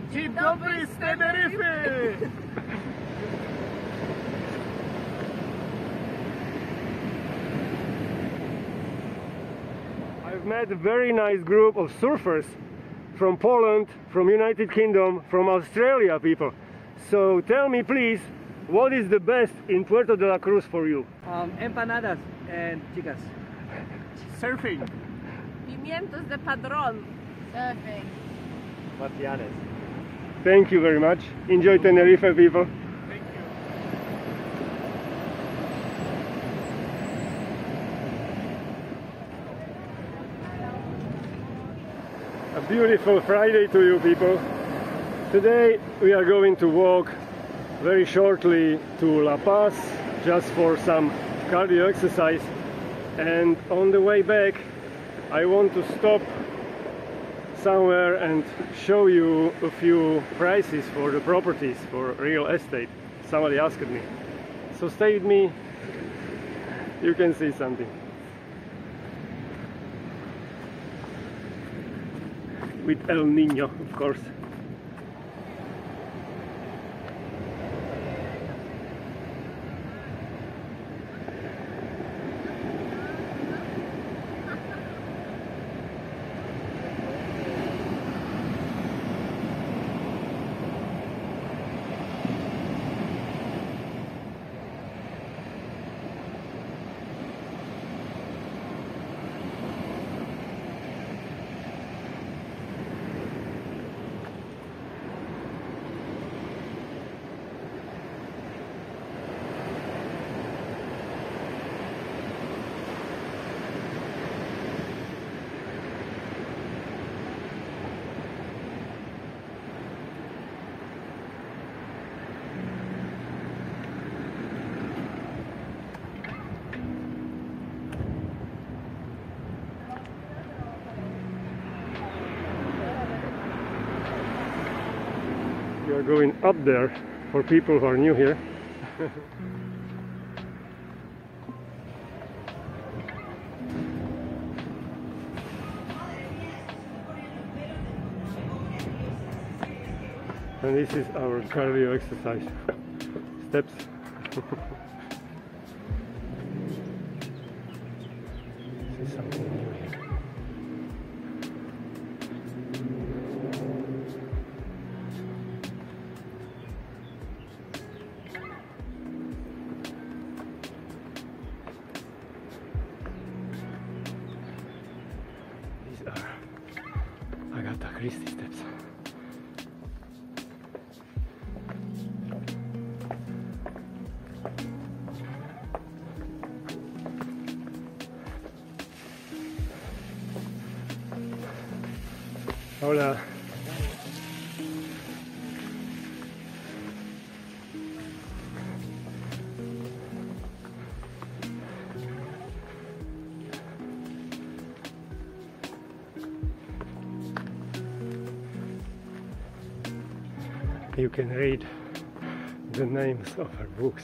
Dzień dobry z Teneryfy! I've met a very nice group of surfers from Poland, from United Kingdom, from Australia people. So tell me please, what is the best in Puerto de la Cruz for you? Empanadas and chicas. Surfing. Pimientos de Padrón. Surfing. Matianes. Thank you very much. Enjoy Tenerife, people. Thank you. A beautiful Friday to you people. Today we are going to walk very shortly to La Paz just for some cardio exercise, and on the way back I want to stop somewhere and show you a few prices for the properties for real estate. Somebody asked me, so stay with me, you can see something. With El Niño, of course. We are going up there for people who are new here. And this is our cardio exercise steps. This is something new here. These are Agatha Christie steps. Hola. You can read the names of her books.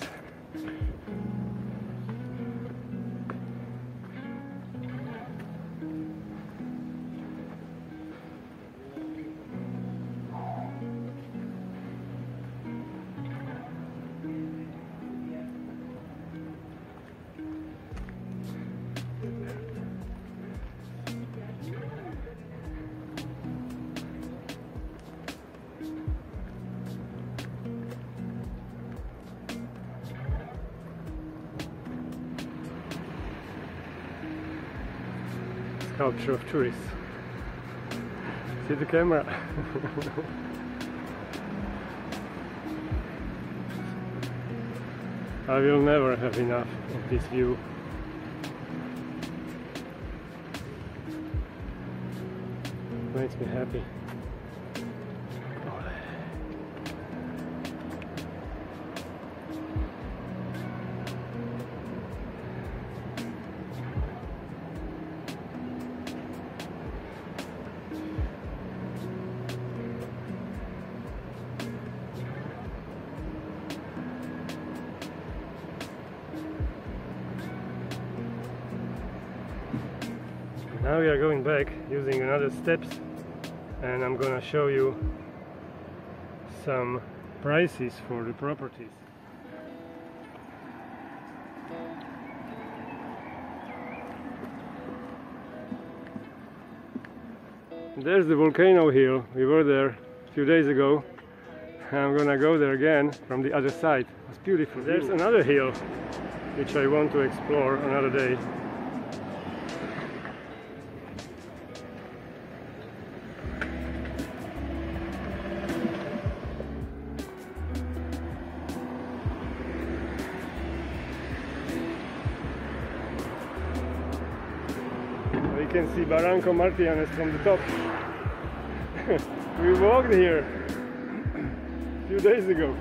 Sculpture of tourists. See the camera. I will never have enough of this view. Makes me happy. Now we are going back using another steps, and I'm gonna show you some prices for the properties. There's the volcano hill. We were there a few days ago. I'm gonna go there again from the other side. It's beautiful. There's another hill which I want to explore another day. We can see Barranco Martianes from the top. We walked here a few days ago.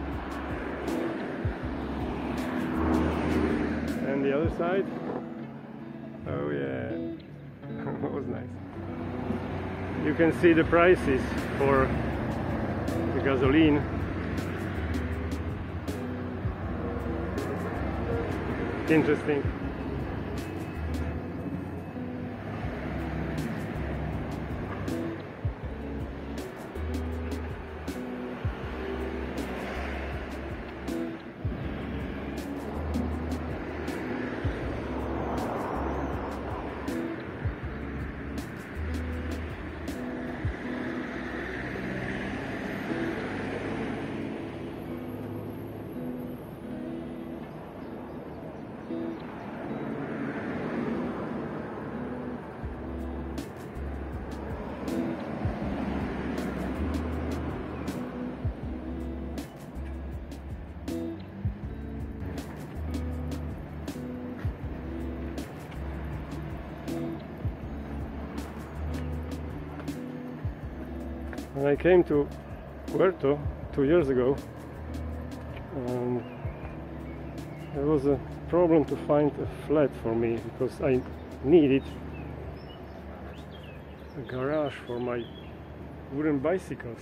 And the other side, oh yeah, that was nice. You can see the prices for the gasoline. Interesting. When I came to Puerto 2 years ago, there was a problem to find a flat for me because I needed a garage for my wooden bicycles.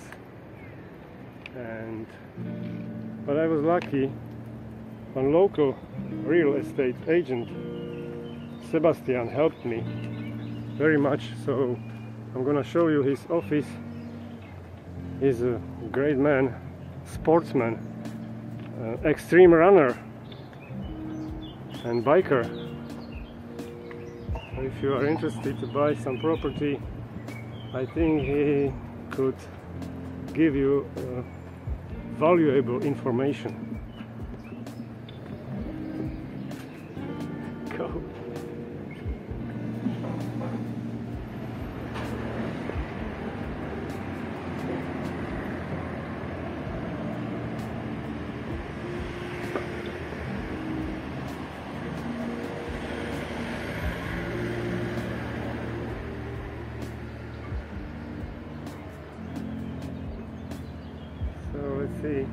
But I was lucky. One local real estate agent, Sebastian, helped me very much. So I'm gonna show you his office. He's a great man, sportsman, extreme runner and biker. So if you are interested to buy some property, I think he could give you valuable information. Go. Let's see.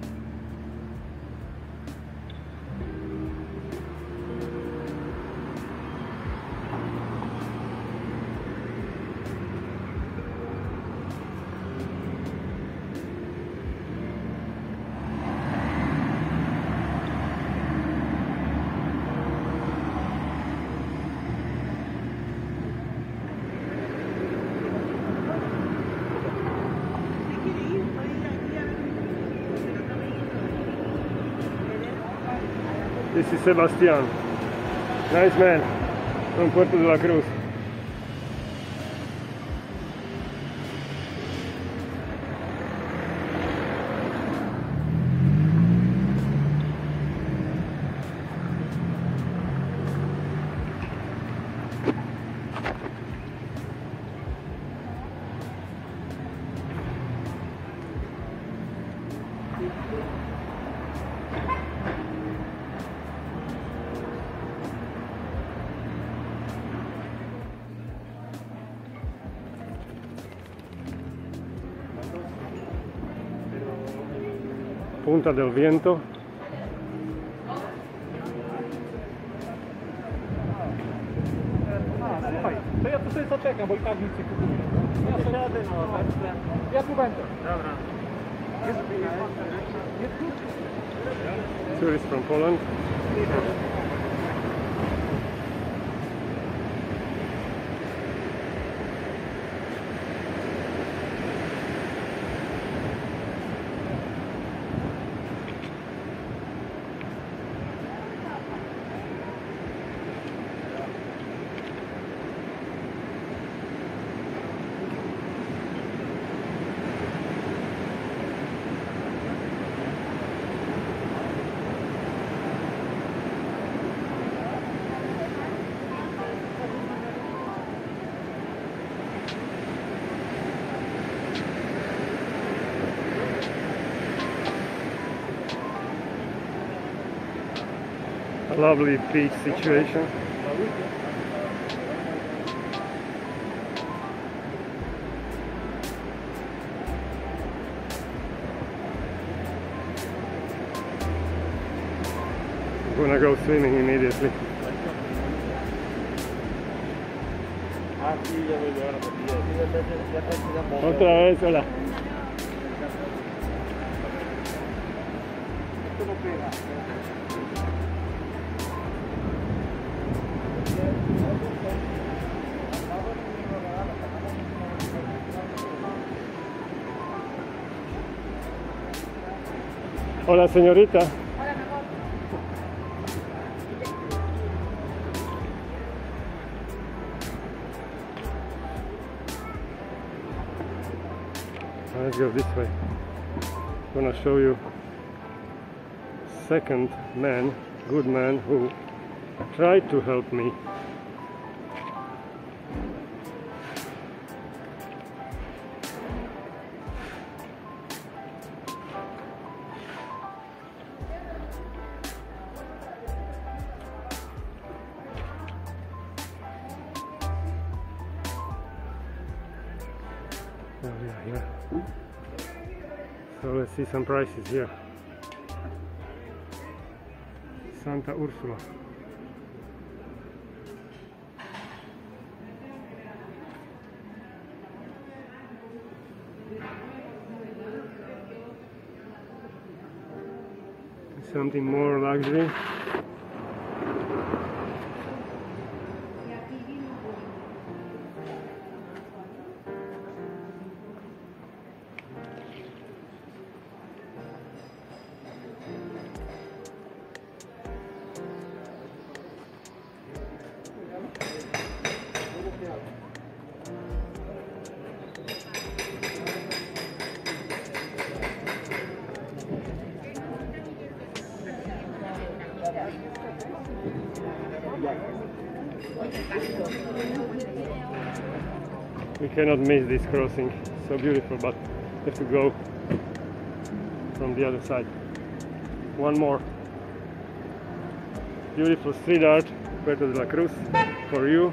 This is Sebastian, nice man, from Puerto de la Cruz. Punta del Viento. To ja tu sobie zaczekam, bo i tak nic nie kupuję. Ja tu będę. Dobra. Tourist from Poland. Lovely beach situation. I'm gonna go swimming immediately. Otra vez, hola. Hola, señorita. Let's go this way. I'm gonna show you second man, good man, who tried to help me. Oh, yeah, yeah. So let's see some prices here. Santa Ursula. Something more luxury. We cannot miss this crossing, so beautiful, but have to go from the other side. One more. Beautiful street art, Puerto de la Cruz, for you.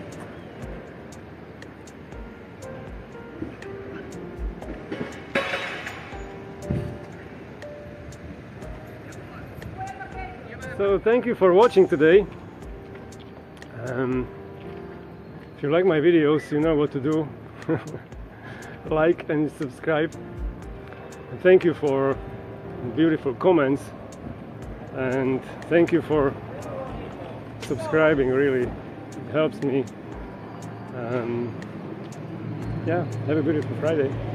So thank you for watching today. If you like my videos, you know what to do. Like and subscribe. And thank you for beautiful comments, and thank you for subscribing. Really, it helps me. Yeah, have a beautiful Friday.